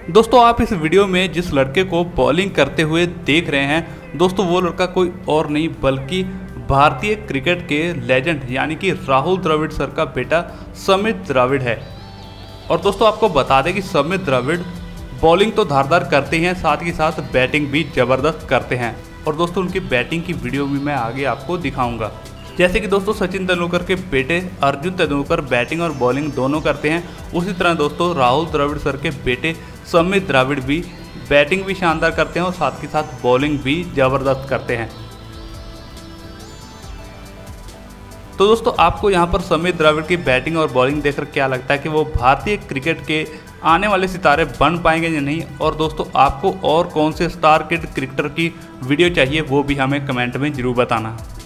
दोस्तों आप इस वीडियो में जिस लड़के को बॉलिंग करते हुए देख रहे हैं दोस्तों, वो लड़का कोई और नहीं बल्कि भारतीय क्रिकेट के लेजेंड यानी कि राहुल द्रविड़ सर का बेटा समित द्रविड़ है। और दोस्तों आपको बता दें कि समित द्रविड़ बॉलिंग तो धारदार करते हैं, साथ ही साथ बैटिंग भी ज़बरदस्त करते हैं। और दोस्तों उनकी बैटिंग की वीडियो भी मैं आगे आपको दिखाऊंगा। जैसे कि दोस्तों सचिन तेंदुलकर के बेटे अर्जुन तेंदुलकर बैटिंग और बॉलिंग दोनों करते हैं, उसी तरह दोस्तों राहुल द्रविड़ सर के बेटे समित द्रविड़ भी बैटिंग भी शानदार करते हैं और साथ ही साथ बॉलिंग भी ज़बरदस्त करते हैं। तो दोस्तों आपको यहाँ पर समित द्रविड़ की बैटिंग और बॉलिंग देखकर क्या लगता है कि वो भारतीय क्रिकेट के आने वाले सितारे बन पाएंगे या नहीं? और दोस्तों आपको और कौन से स्टार किड क्रिकेटर की वीडियो चाहिए वो भी हमें कमेंट में ज़रूर बताना।